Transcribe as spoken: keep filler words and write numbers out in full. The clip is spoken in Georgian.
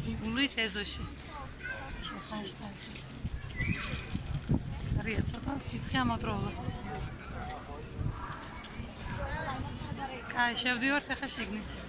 ულვის ეზოში შესანიშნავი რია ცოტა სიცხე ამოტროლა კაი შევდივართ ახლა შეგნით